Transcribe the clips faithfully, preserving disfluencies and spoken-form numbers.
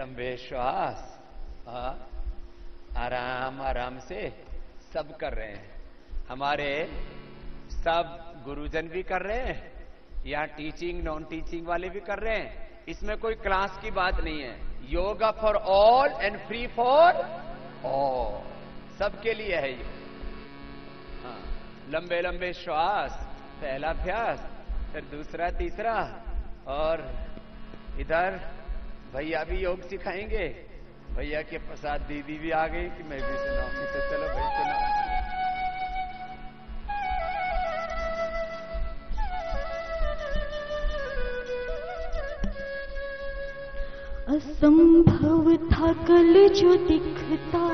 लंबे श्वास। हाँ, आराम आराम से सब कर रहे हैं, हमारे सब गुरुजन भी कर रहे हैं, या टीचिंग नॉन टीचिंग वाले भी कर रहे हैं। इसमें कोई क्लास की बात नहीं है। Yoga for all and free for all, सबके लिए है ये। हाँ, लंबे लंबे श्वास, पहला अभ्यास, फिर दूसरा, तीसरा, और इधर भैया भी योग सिखाएंगे। भैया के प्रसाद दीदी भी आ गई कि मैं भी सुनाऊंगी, तो चलो भाई सुनाओ। असंभव था कल जो दिखता,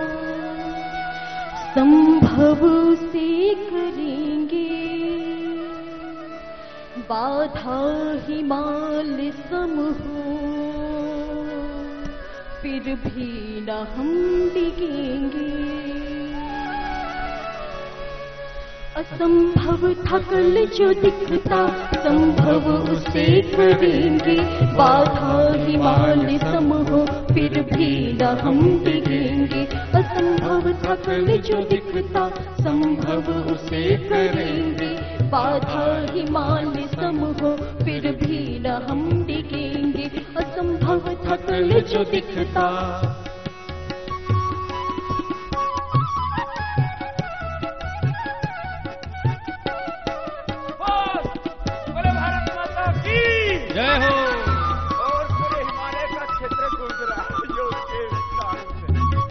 संभव से करेंगे। बाधा हिमालय सम हो, फिर भी न हम डिगेंगे। असंभव था कल जो दिखता, संभव उसे करेंगे। बाधा हिमालय सम हो, फिर भी न हम डिगेंगे। असंभव था कल जो दिखता, संभव उसे करेंगे। बाधा हिमालय सम हो, फिर भी न हम डिगेंगे। असंभव था कल जो दिखता। जय हो। और पूरे हिमालय का क्षेत्र गूंज रहा है योग के विस्तार से।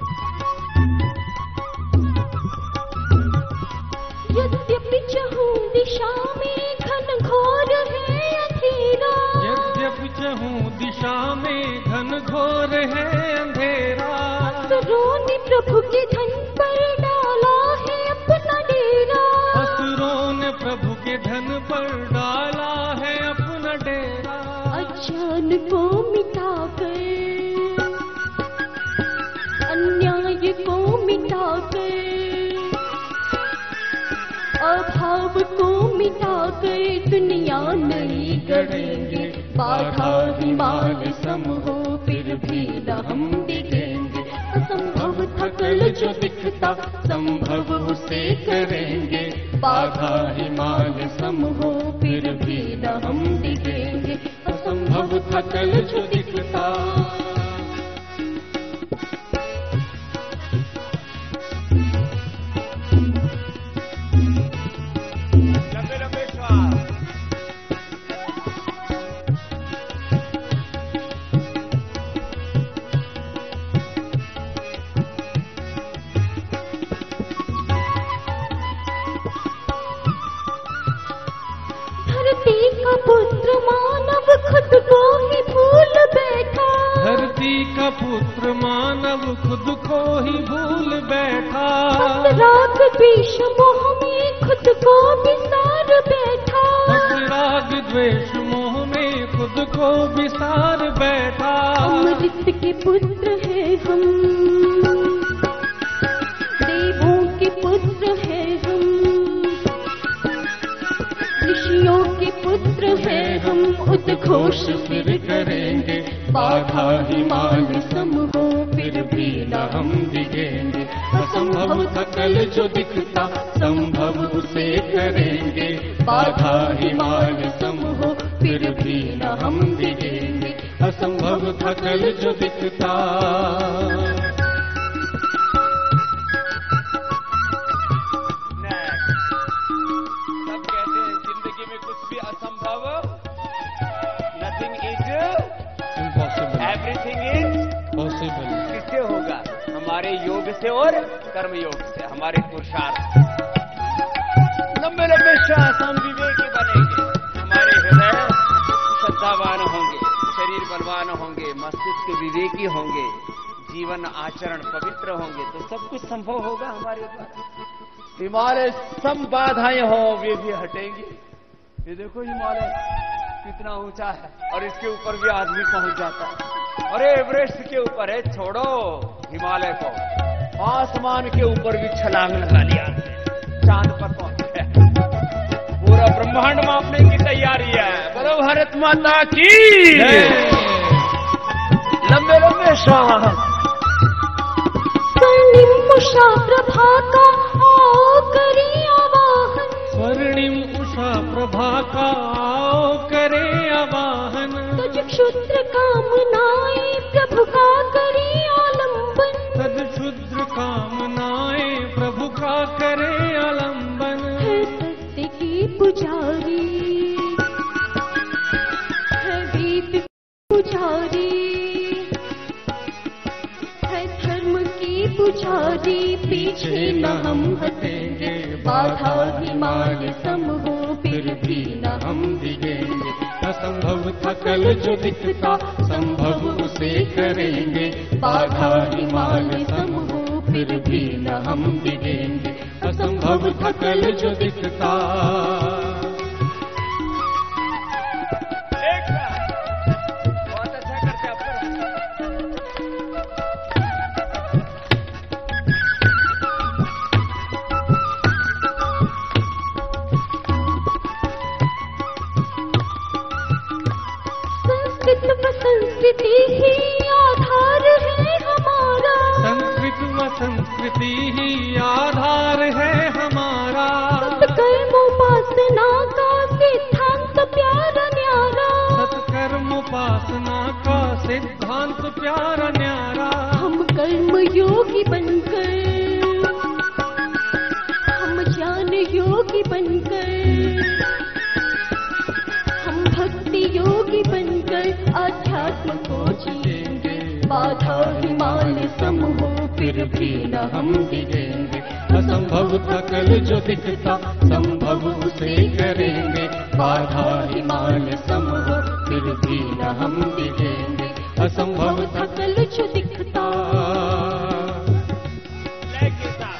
यद्यपि चहु दिशा में घन घोर है अंधेरा, यद्यपि चहु दिशा में घन घोर है अंधेरा। असुरों ने प्रभु के धन पर डाला है अपना डेरा। असुरों ने प्रभु के धन पर डाला है अपना डेरा। अज्ञान को मिटाकर, अन्याय को मिटाकर, अभाव को मिटाकर दुनिया नई गढ़ेंगे। बाधा हिमालय सम हो, फिर भी न हम डिगेंगे। असंभव था कल जो दिखता, संभव उसे करेंगे। बाधा हिमालय सम हो, फिर भी न हम डिगेंगे। असंभव था कल जो दिखता। लंबे लंबे श्वास। धरती का पुत्र मानव खुद को ही भूल बैठा। धरती का पुत्र मानव खुद को ही भूल बैठा। राग द्वेष मोह में खुद को बिसार बैठा। राग द्वेष मोह में खुद को बिसार बैठा। अमृत के पुत्र है हम, देवों के पुत्र है हम, ऋषियों के पुत्र है हम। उद्घोष फिर करेंगे। बाधा हिमालय सम हो, फिर भी न हम डिगेंगे। असंभव था कल जो दिखता, संभव उसे करेंगे। बाधा हिमालय सम हो, फिर भी न हम डिगेंगे। असंभव था कल जो दिखता। सब कहते हैं जिंदगी में कुछ भी असंभव, nothing is impossible, everything is possible. किससे होगा? हमारे योग से और कर्म योग से, हमारे पुरुषार्थ। लंबे लंबे श्वास, हम विवेकी बनेंगे। हमारे हृदय श्रद्धावान होंगे, शरीर बलवान होंगे, मस्तिष्क विवेकी होंगे, जीवन आचरण पवित्र होंगे, तो सब कुछ संभव होगा हमारे द्वारा। हिमालय सम बाधाएं हो, वे भी हटेंगी। ये देखो हिमालय कितना ऊंचा है, और इसके ऊपर भी आदमी पहुंच जाता है। अरे एवरेस्ट के ऊपर है, छोड़ो हिमालय को, आसमान के ऊपर भी छलांग लगा लिया, चांद पर पहुंच गया। पूरा ब्रह्मांड मापने की तैयारी है। बोलो भारत माता की। लंबे लंबे हमेशा। स्वर्णिम उषा प्रभा का आओ करे आवाहन, स्वर्णिम उषा प्रभा का आओ करे आवाहन। तुझ क्षुद्र कामनाएं प्रभु का करे आलंबन, तद क्षुद्र कामनाएं प्रभु का करे आलंबन। है सत्य की पुजारी, है वेद की पुजारी, है धर्म की पुजारी। पीछे न हम हटेंगे, बाधा हिमालय सम हो फिर भी न हम डिगेंगे। असंभव था कल जो दिखता, संभव उसे करेंगे। बाधा हिमालय सम हो फिर भी न हम डिगेंगे। असंभव था कल जो दिखता। एक बार। बहुत अच्छा करते आप संस्कृत व संस्कृति ही आधार है हमारा, संस्कृत व संस्कृति ही आधार है हमारा। सत्कर्म उपासना का सिद्धांत प्यारा न्यारा, सत्कर्म उपासना का सिद्धांत प्यारा न्यारा। हम कर्म योगी बनकर, हम ज्ञान योगी बनकर, हम भक्ति योगी बनकर आध्यात्म को जिएंगे। बाधा हिमालय सम हो फिर भी न हम डिगेंगे। असंभव था कल जो दिखता, संभव उसे करेंगे। बाधा हिमालय सम हो फिर भी न हम डिगेंगे। असंभव था कल जो दिखता। लय के साथ।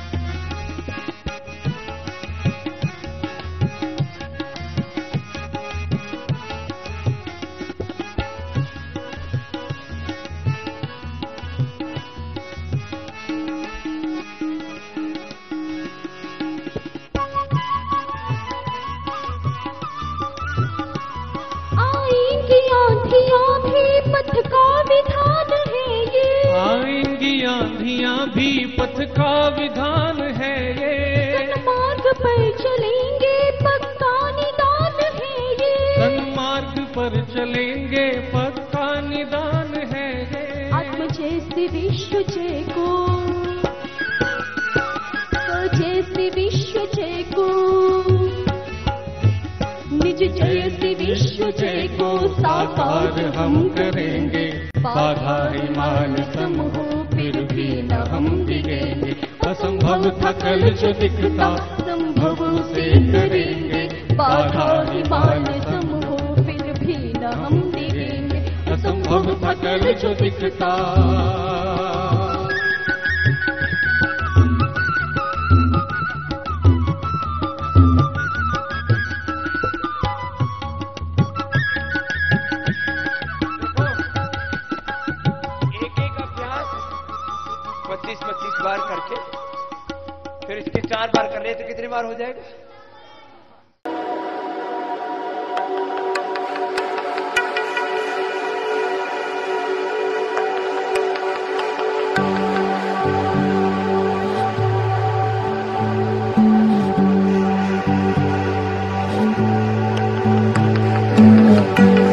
आएंगी आंधियां भी पथ का विधान है ये, आएंगी आंधियां भी पथ का विधान है ये। सन्मार्ग पर चलेंगे पक्का निदान है ये, सन्मार्ग पर चलेंगे पक्का निदान है ये। आत्म जैसे विश्व जय को, स जैसे विश्व जय को, निज जय से विश्व जय को साकार हम करेंगे। बाधा हिमालय सम हो फिर भी न हम डिगेंगे। असंभव था कल जो दिखता, संभव उसे करेंगे। बाधा हिमालय सम हो फिर भी न हम डिगेंगे। असंभव था कल जो दिखता। पच्चीस पच्चीस बार करके फिर इसके चार बार कर रहे तो कितनी बार हो जाएगा? Thank you.